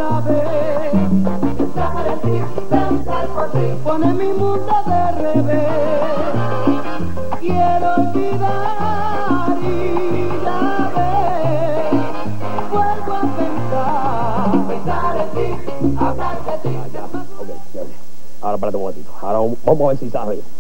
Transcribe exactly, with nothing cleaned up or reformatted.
otra vez. Pensar en ti, pensar por ti, pone mi mundo de revés. Quiero olvidar y ya ves, vuelvo a pensar, pensar en ti, hablar de ti. Ah, ya. Ok, chévere. Ahora espérate un momentito. Ahora vamos a ver si sabe.